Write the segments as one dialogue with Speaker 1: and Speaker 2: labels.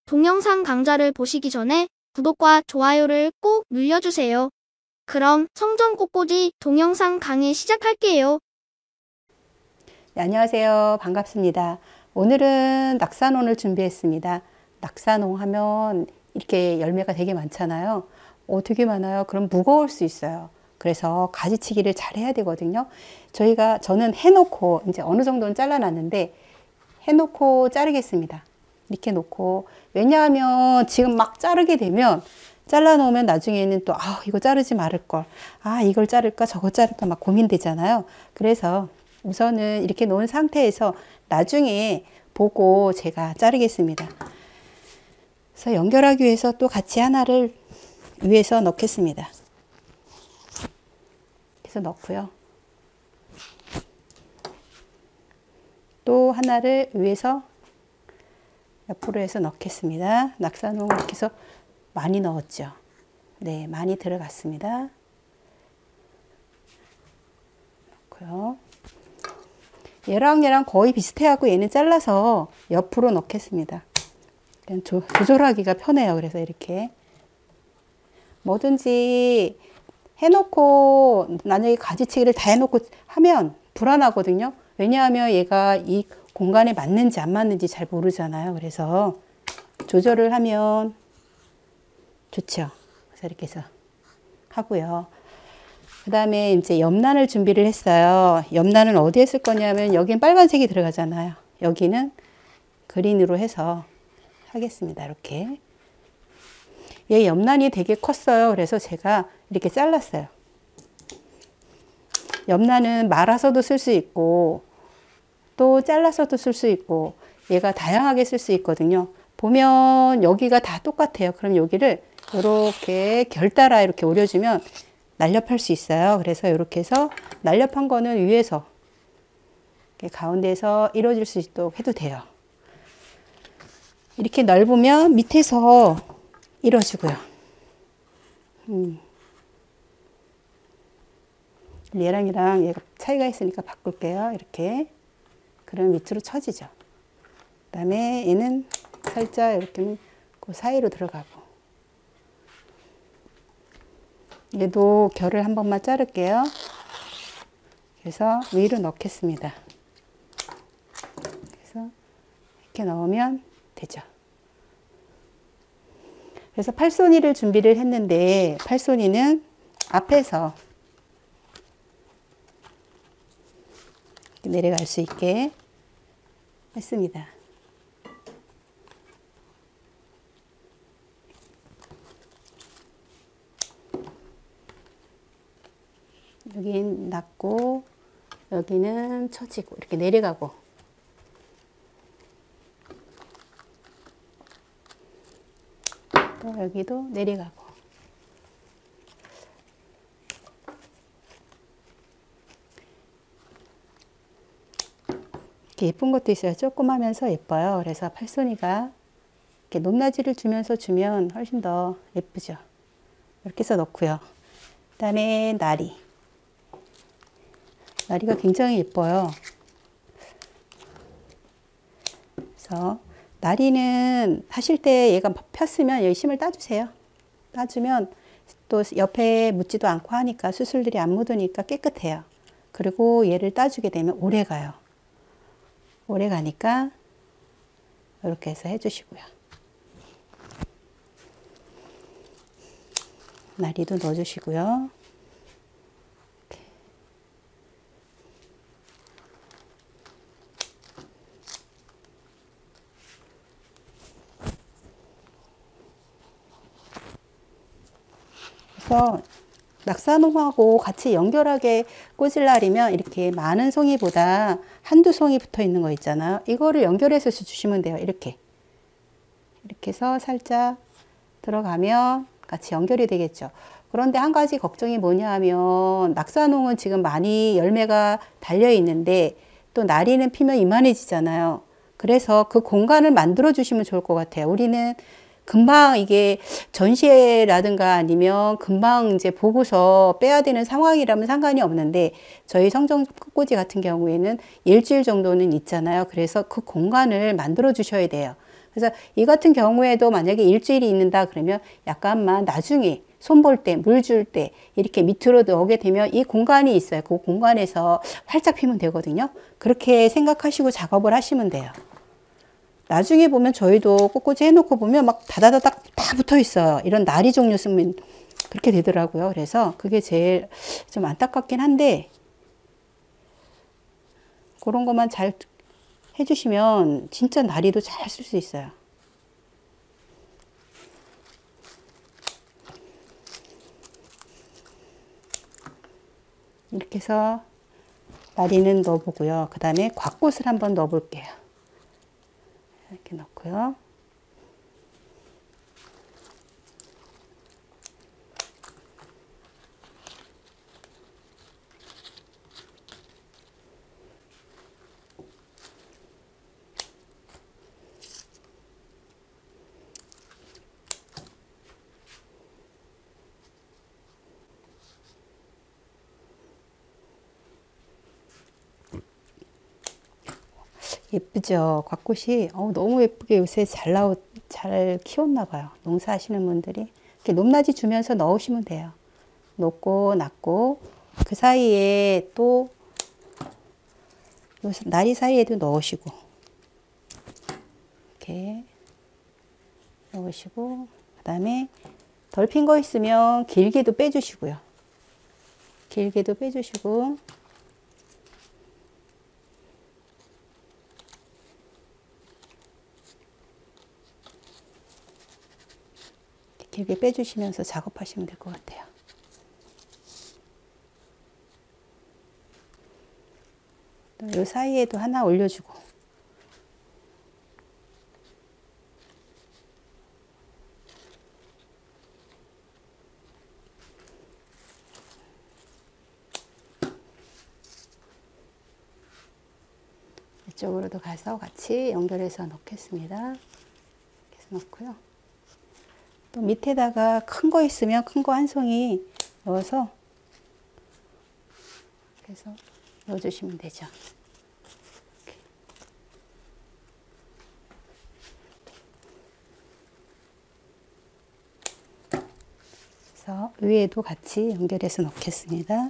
Speaker 1: 동영상 강좌를 보시기 전에 구독과 좋아요를 꼭 눌러주세요. 그럼 성전꽃꽂이 동영상 강의 시작할게요.
Speaker 2: 네, 안녕하세요. 반갑습니다. 오늘은 낙산홍을 준비했습니다. 낙산홍 하면 이렇게 열매가 되게 많잖아요. 되게 많아요. 그럼 무거울 수 있어요. 그래서 가지치기를 잘 해야 되거든요. 저는 해놓고 이제 어느 정도는 잘라놨는데 해놓고 자르겠습니다. 이렇게 놓고, 왜냐하면 지금 막 자르게 되면 잘라놓으면 나중에는 또 이거 자르지 말을걸, 이걸 자를까 저거 자를까 막 고민되잖아요. 그래서 우선은 이렇게 놓은 상태에서 나중에 보고 제가 자르겠습니다. 그래서 연결하기 위해서 또 같이 하나를 위에서 넣겠습니다. 그래서 넣고요. 또 하나를 위에서 옆으로 해서 넣겠습니다. 낙산홍 이렇게 해서 많이 넣었죠. 네, 많이 들어갔습니다. 넣고요. 얘랑 거의 비슷해하고 얘는 잘라서 옆으로 넣겠습니다. 그냥 조절하기가 편해요. 그래서 이렇게 뭐든지 해놓고 나중에 가지치기를 다 해놓고 하면 불안하거든요. 왜냐하면 얘가 이 공간에 맞는지 안 맞는지 잘 모르잖아요. 그래서 조절을 하면 좋죠. 그래서 이렇게 해서 하고요. 그 다음에 이제 염란을 준비를 했어요. 염란은 어디에 쓸 거냐면 여기는 빨간색이 들어가잖아요. 여기는 그린으로 해서 하겠습니다. 이렇게. 얘 염란이 되게 컸어요. 그래서 제가 이렇게 잘랐어요. 염란은 말아서도 쓸 수 있고 또 잘라서도 쓸 수 있고 얘가 다양하게 쓸 수 있거든요. 보면 여기가 다 똑같아요. 그럼 여기를 이렇게 결 따라 이렇게 오려주면 날렵할 수 있어요. 그래서 이렇게 해서 날렵한 거는 위에서 이렇게 가운데에서 이루어질 수 있도록 해도 돼요. 이렇게 넓으면 밑에서 이루어지고요. 얘랑 얘가 차이가 있으니까 바꿀게요. 이렇게. 그러면 밑으로 쳐지죠. 그 다음에 얘는 살짝 이렇게 그 사이로 들어가고. 얘도 결을 한 번만 자를게요. 그래서 위로 넣겠습니다. 그래서 이렇게 넣으면 되죠. 그래서 팔손이를 준비를 했는데 팔손이는 앞에서 내려갈 수 있게 했습니다. 여긴 낮고 여기는 처지고 이렇게 내려가고, 또 여기도 내려가고. 이렇게 예쁜 것도 있어요. 조그마하면서 예뻐요. 그래서 팔손이가 이렇게 높낮이를 주면 훨씬 더 예쁘죠. 이렇게 해서 넣고요. 그 다음에 나리가 굉장히 예뻐요. 그래서 나리는 하실 때 얘가 폈으면 여기 심을 따주세요. 따주면 또 옆에 묻지도 않고 하니까 수술들이 안 묻으니까 깨끗해요. 그리고 얘를 따주게 되면 오래 가요. 오래 가니까 이렇게 해서 해주시고요. 나리도 넣어주시고요. 그래서 낙산홍하고 같이 연결하게 꽂을 날이면 이렇게 많은 송이보다 한두 송이 붙어 있는 거 있잖아요. 이거를 연결해서 주시면 돼요. 이렇게 해서 살짝 들어가면 같이 연결이 되겠죠. 그런데 한 가지 걱정이 뭐냐 하면 낙산홍은 지금 많이 열매가 달려 있는데 또 나리는 피면 이만해지잖아요. 그래서 그 공간을 만들어 주시면 좋을 것 같아요. 우리는 금방 이게 전시회라든가 아니면 금방 이제 보고서 빼야 되는 상황이라면 상관이 없는데 저희 성전꽃꽂이 같은 경우에는 일주일 정도는 있잖아요. 그래서 그 공간을 만들어 주셔야 돼요. 그래서 이 같은 경우에도 만약에 일주일이 있는다 그러면 약간만 나중에 손 볼 때, 물 줄 때 이렇게 밑으로 넣게 되면 이 공간이 있어요. 그 공간에서 활짝 피면 되거든요. 그렇게 생각하시고 작업을 하시면 돼요. 나중에 보면 저희도 꽃꽂이 해놓고 보면 막 다다다닥 다 붙어 있어요. 이런 나리 종류 쓰면 그렇게 되더라고요. 그래서 그게 제일 좀 안타깝긴 한데 그런 것만 잘 해주시면 진짜 나리도 잘 쓸 수 있어요. 이렇게 해서 나리는 넣어보고요. 그 다음에 곽꽃을 한번 넣어볼게요. 이렇게 넣고요. 예쁘죠? 곽꽃이 너무 예쁘게 요새 잘 키웠나 봐요. 농사하시는 분들이. 이렇게 높낮이 주면서 넣으시면 돼요. 높고 낮고 그 사이에 또 나리 사이에도 넣으시고 이렇게 넣으시고 그 다음에 덜 핀 거 있으면 길게도 빼주시고요. 길게도 빼주시고 길게 빼주시면서 작업하시면 될 것 같아요. 이 사이에도 하나 올려주고 이쪽으로도 가서 같이 연결해서 넣겠습니다. 이렇게 해서 넣고요. 또 밑에다가 큰 거 있으면 큰 거 한 송이 넣어서 그래서 넣어주시면 되죠. 그래서 위에도 같이 연결해서 넣겠습니다.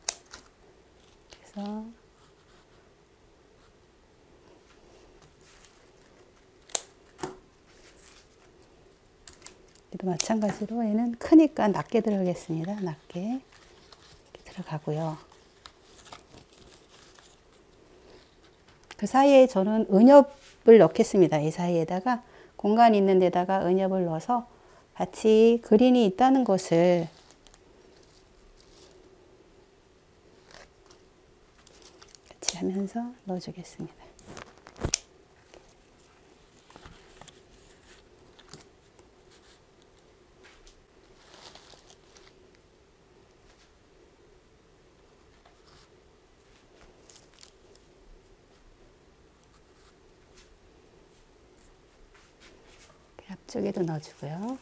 Speaker 2: 그래서 얘도 마찬가지로 얘는 크니까 낮게 들어가겠습니다. 낮게 이렇게 들어가고요. 그 사이에 저는 은엽을 넣겠습니다. 이 사이에다가 공간 있는 데다가 은엽을 넣어서 같이 그린이 있다는 것을 같이 하면서 넣어주겠습니다. 앞쪽에도 넣어주고요.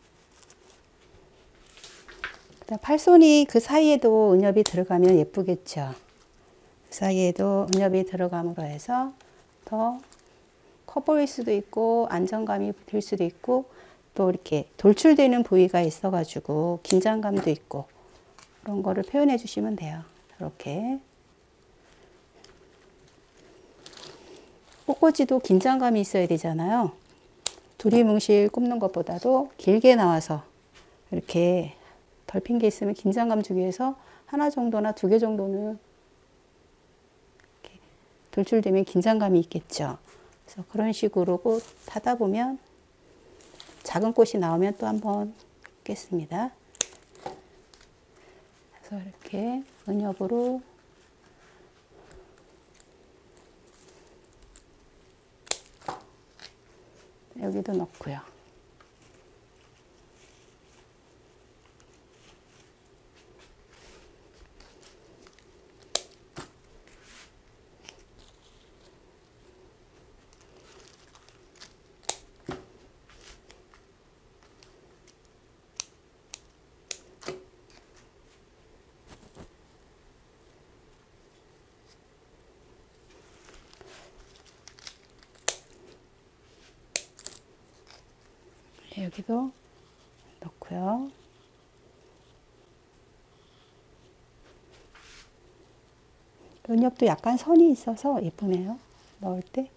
Speaker 2: 그다음 팔손이 그 사이에도 은엽이 들어가면 예쁘겠죠. 그 사이에도 은엽이 들어감으로 해서 더 커 보일 수도 있고 안정감이 들 수도 있고 또 이렇게 돌출되는 부위가 있어가지고 긴장감도 있고 그런 거를 표현해 주시면 돼요. 이렇게 꽃꽂이도 긴장감이 있어야 되잖아요. 두리뭉실 꼽는 것보다도 길게 나와서 이렇게 덜 핀 게 있으면 긴장감 주기 위해서 하나 정도나 두 개 정도는 이렇게 돌출되면 긴장감이 있겠죠. 그래서 그런 식으로 꽃 하다 보면 작은 꽃이 나오면 또 한번 꽂겠습니다. 그래서 이렇게 은엽으로 여기도 넣고요. 여기도 넣고요. 눈옆도 약간 선이 있어서 예쁘네요. 넣을 때.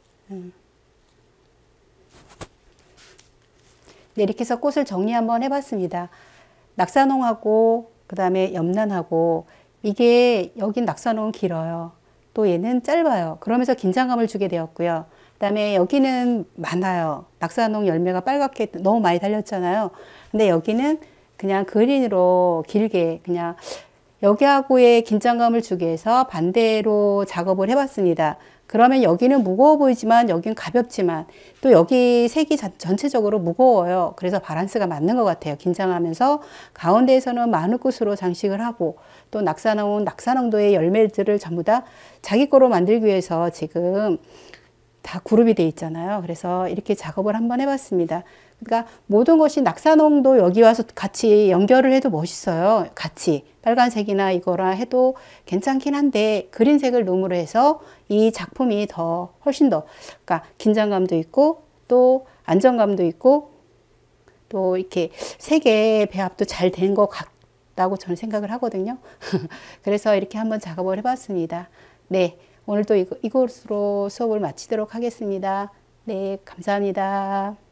Speaker 2: 네, 이렇게 해서 꽃을 정리 한번 해봤습니다. 낙산홍하고 그 다음에 염란하고 이게 여긴 낙산홍은 길어요. 또 얘는 짧아요. 그러면서 긴장감을 주게 되었고요. 그 다음에 여기는 많아요. 낙산홍 열매가 빨갛게 너무 많이 달렸잖아요. 근데 여기는 그냥 그린으로 길게 그냥 여기하고의 긴장감을 주기 위해서 반대로 작업을 해봤습니다. 그러면 여기는 무거워 보이지만 여기는 가볍지만 또 여기 색이 전체적으로 무거워요. 그래서 바란스가 맞는 것 같아요. 긴장하면서 가운데에서는 마늘꽃으로 장식을 하고 또 낙산홍도의 열매들을 전부 다 자기 거로 만들기 위해서 지금 다 그룹이 돼 있잖아요. 그래서 이렇게 작업을 한번 해봤습니다. 그러니까 모든 것이 낙산홍도 여기 와서 같이 연결을 해도 멋있어요. 같이 빨간색이나 이거랑 해도 괜찮긴 한데 그린색을 룸으로 해서 이 작품이 더 훨씬 더 그러니까 긴장감도 있고 또 안정감도 있고 또 이렇게 색의 배합도 잘 된 것 같다고 저는 생각을 하거든요. 그래서 이렇게 한번 작업을 해봤습니다. 네, 오늘도 이것으로 수업을 마치도록 하겠습니다. 네, 감사합니다.